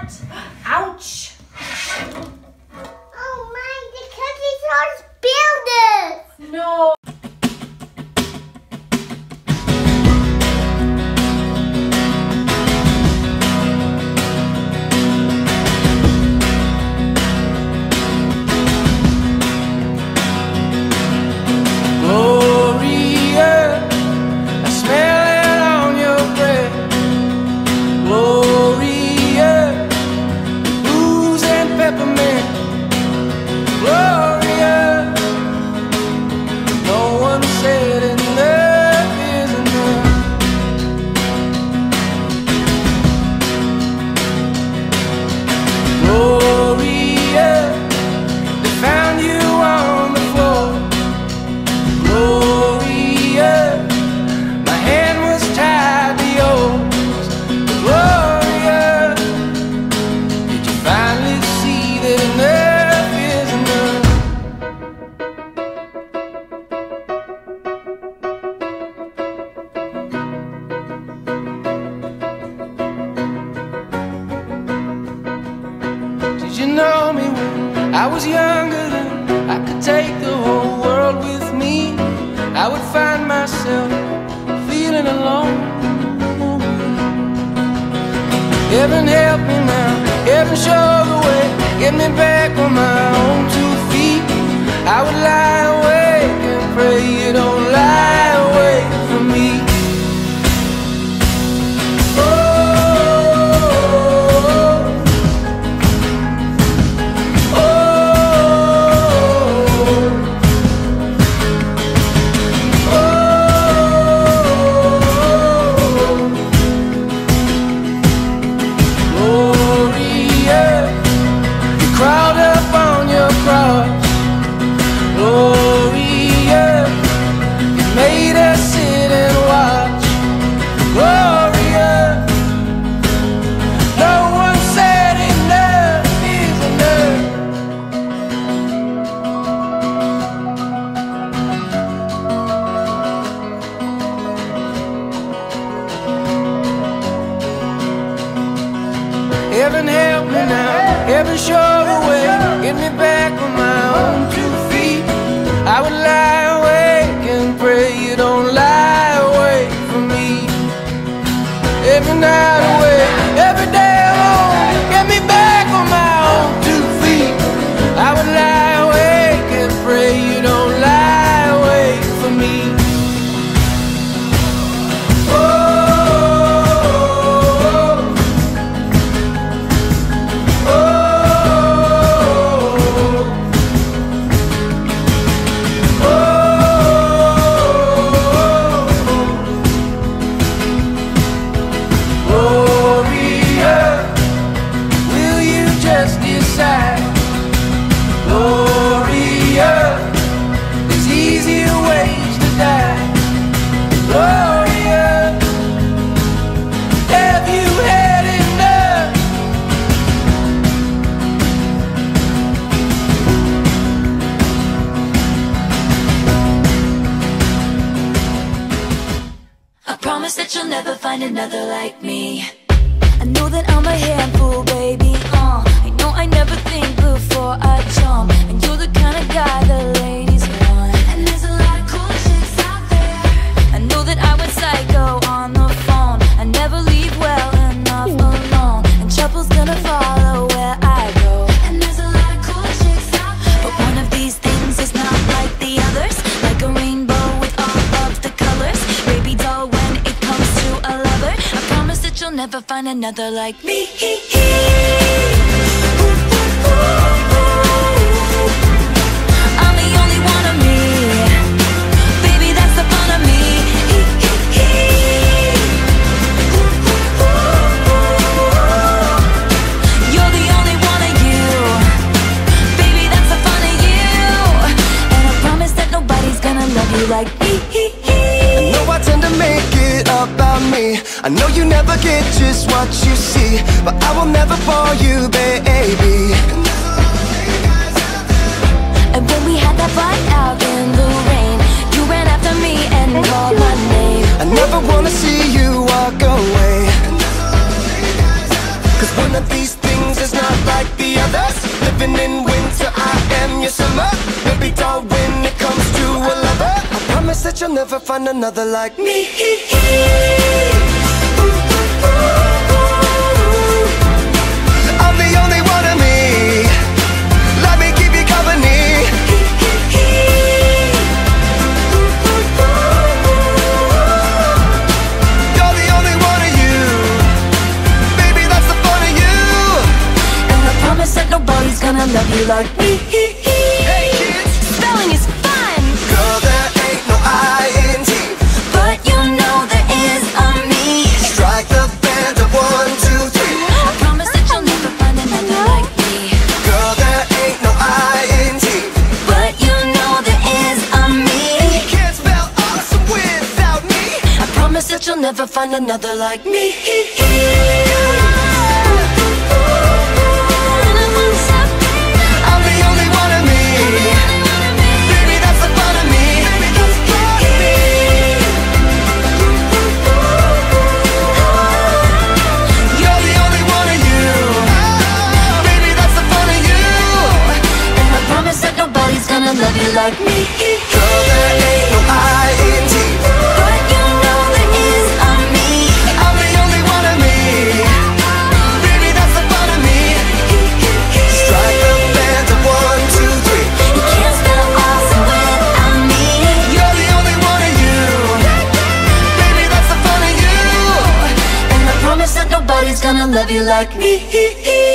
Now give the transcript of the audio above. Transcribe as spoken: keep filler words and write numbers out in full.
that? Ouch! Oh my, the cookies all spilled this! No! You know me when I was younger, then I could take the whole world with me. I would find myself feeling alone. Heaven help me now, heaven show the way, get me back on my own two feet. I would lie awake and pray you don't lie awake from me. Heaven help me now, heaven show the way, get me back on my own two feet. I would lie awake and pray you don't lie away from me. Every night away, every day alone, get me back on my own two feet. I would lie awake and pray you don't lie away from me. That you'll never find another like me. I know that I'm a handful, baby. Uh, I know I never think before I jump, and you're the kind of guy the ladies want. And there's a lot of cool chicks out there. I know that I went psycho on the phone. I never leave well enough alone, and trouble's gonna follow where I go. And there's a lot of cool chicks out there, but one of these things is not like the others. Like a rainbow with all of the colors, baby doll. You'll never find another like me. I'm the only one of me, baby, that's the fun of me. You're the only one of you, baby, that's the fun of you. And I promise that nobody's gonna love you like me. I know I tend to make it about me. I know you never get just what you see, but I will never bore you, baby. And when we had that fight out in the rain, you ran after me and called my name. I never wanna see you walk away, 'cause one of these things not like the others. Living in winter, I am your summer. Baby doll, when it comes to a lover, I promise that you'll never find another like me. I'm the only one of me. Let me keep you company. You're the only one of you. Baby, that's the fun of you. And I promise that nobody's gonna love you like me. Hey kids, Spelling is fun, girl, there ain't no I N G. but you know there is a me. Strike the band of one, two, three. I promise that you'll never find another like me. Girl, there ain't no I N G. But you know there is a me. You can't spell awesome without me. I promise that you'll never find another like me. I'm the only one of me. Baby, that's the fun of me. You're the only one of you. Baby, that's the fun of you. And I promise that nobody's gonna love you like me. Girl, there ain't no I N G. But you know there is a me. I'm the only one of me. Baby, that's the fun of me. Strike the band of one, two, three. You can't spell awesome without me. You're the only one of you. Baby, that's the fun of you. And I promise that nobody's gonna love you like me.